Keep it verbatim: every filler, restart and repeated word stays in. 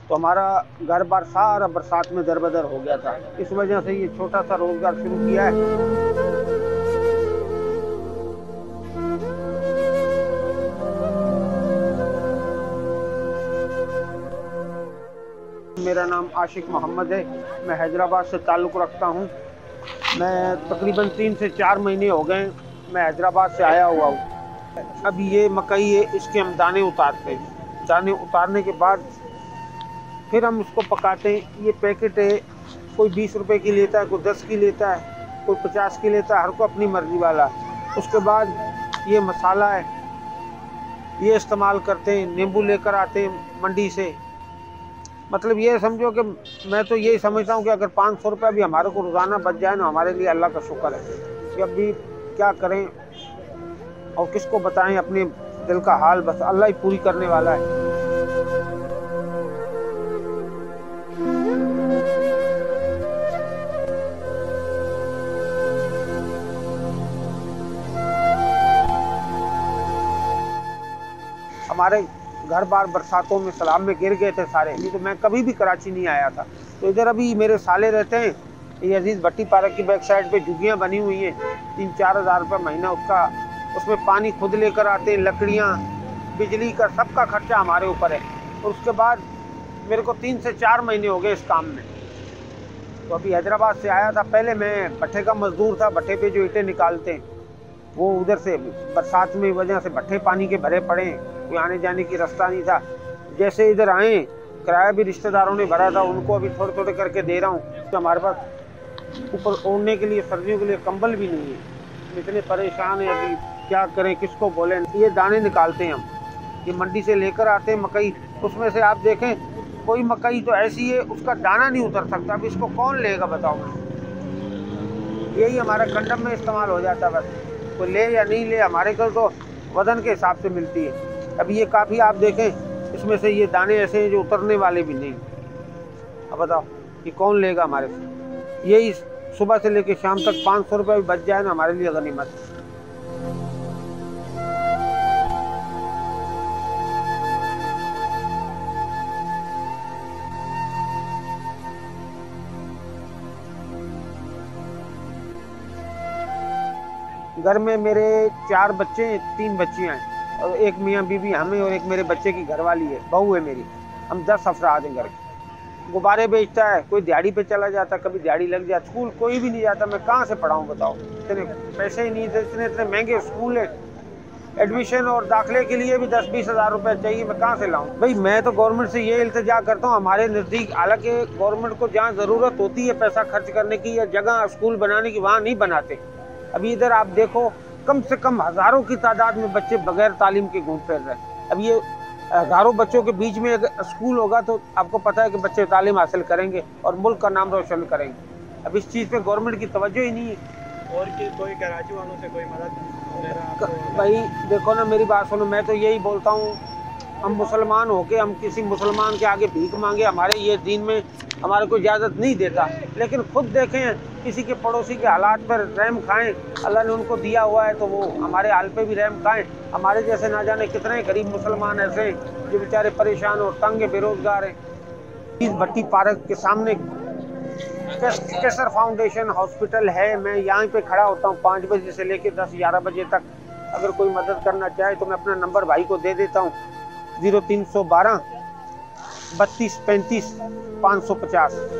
तो हमारा घर बार सारा बरसात में दरबदर हो गया था। इस वजह से ये छोटा सा रोजगार शुरू किया है। मेरा नाम आशिक मोहम्मद है। मैं हैदराबाद से ताल्लुक़ रखता हूँ। मैं तकरीबन तीन से चार महीने हो गए मैं हैदराबाद से आया हुआ हूँ। अब ये मकई है, इसके हम दाने उतारते हैं। दाने उतारने के बाद फिर हम उसको पकाते हैं। ये पैकेट है, कोई बीस रुपए की लेता है, कोई दस की लेता है, कोई पचास की लेता है, हर को अपनी मर्जी वाला। उसके बाद ये मसाला है, ये इस्तेमाल करते हैं। नींबू लेकर आते हैं मंडी से। मतलब ये समझो कि मैं तो यही समझता हूँ कि अगर पाँच सौ रुपया भी हमारे को रोज़ाना बच जाए ना, हमारे लिए अल्लाह का शुक्र है। कि अभी क्या करें और किसको बताएं अपने दिल का हाल, बस अल्लाह ही पूरी करने वाला है। हमारे घर बार बरसातों में सैलाब में गिर गए थे सारे। नहीं तो मैं कभी भी कराची नहीं आया था। तो इधर अभी मेरे साले रहते हैं, ये अजीज़ भट्टी पार्क की बैक साइड पे झुग्गियाँ बनी हुई हैं। तीन चार हज़ार रुपये महीना उसका, उसमें पानी खुद लेकर आते हैं, लकड़ियाँ, बिजली का सबका खर्चा हमारे ऊपर है। और उसके बाद मेरे को तीन से चार महीने हो गए इस काम में। तो अभी हैदराबाद से आया था। पहले मैं भट्टे का मजदूर था। भट्टे पे जो ईंटें निकालते हैं वो उधर से बरसात में वजह से भट्टे पानी के भरे पड़े हैं, कोई आने जाने की रास्ता नहीं था। जैसे इधर आए, किराया भी रिश्तेदारों ने भरा था, उनको अभी थोड़े थोड़े करके दे रहा हूँ। तो हमारे पास ऊपर ओढ़ने के लिए सर्दियों के लिए कंबल भी नहीं है। इतने परेशान हैं अभी, क्या करें, किसको बोलें। ये दाने निकालते हैं हम, ये मंडी से लेकर आते हैं मकई। उसमें से आप देखें कोई मकई तो ऐसी है उसका दाना नहीं उतर सकता। अब इसको कौन लेगा बताओ। यही हमारा कंडम में इस्तेमाल हो जाता है। बस कोई ले या नहीं ले, हमारे घर तो वजन के हिसाब से मिलती है। अब ये काफ़ी आप देखें, इसमें से ये दाने ऐसे हैं जो उतरने वाले भी नहीं। अब बताओ कि कौन लेगा हमारे से। यही सुबह से लेकर शाम तक पाँच सौ रुपये भी बच जाए ना, हमारे लिए गनीमत। घर में मेरे चार बच्चे हैं, तीन बच्चियाँ हैं और एक मियाँ बीवी हमें और एक मेरे बच्चे की घरवाली है, बहू है मेरी। हम दस अफराद हैं घर के। गुब्बारे बेचता है, कोई दिहाड़ी पे चला जाता, कभी दिहाड़ी लग जाती। स्कूल कोई भी नहीं जाता, मैं कहाँ से पढ़ाऊँ बताओ। इतने पैसे ही नहीं थे, इतने इतने महंगे स्कूल है। एडमिशन और दाखिले के लिए भी दस बीस हज़ार रुपये चाहिए, मैं कहाँ से लाऊँ भाई। मैं तो गवर्नमेंट से ये इल्तिजा करता हूँ हमारे नज़दीक, हालांकि गवर्नमेंट को जहाँ ज़रूरत होती है पैसा खर्च करने की या जगह स्कूल बनाने की, वहाँ नहीं बनाते। अभी इधर आप देखो कम से कम हज़ारों की तादाद में बच्चे बगैर तालीम के घूम फिर रहे हैं। अब ये हज़ारों बच्चों के बीच में अगर स्कूल होगा तो आपको पता है कि बच्चे तालीम हासिल करेंगे और मुल्क का नाम रोशन करेंगे। अब इस चीज़ पे गवर्नमेंट की तवज्जो ही नहीं है। और कि कोई कराची वालों से कोई मदद भाई देखो ना, मेरी बात सुनो, मैं तो यही बोलता हूँ, हम मुसलमान होके हम किसी मुसलमान के आगे भीख मांगे, हमारे ये दीन में हमारे को इजाज़त नहीं देता। लेकिन खुद देखें किसी के पड़ोसी के हालात पर रहम खाएं। अल्लाह ने उनको दिया हुआ है तो वो हमारे हाल पे भी रहम खाएं। हमारे जैसे ना जाने कितने गरीब मुसलमान ऐसे हैं जो बेचारे परेशान और तंग बेरोजगार हैं। इस भट्टी पार्क के सामने कैसर फाउंडेशन हॉस्पिटल है। मैं यहाँ पे खड़ा होता हूँ पाँच बजे से लेकर दस ग्यारह बजे तक। अगर कोई मदद करना चाहे तो मैं अपना नंबर भाई को दे देता हूँ, ज़ीरो तीन सौ बारह बत्तीस पैंतीस पाँच सौ पचास।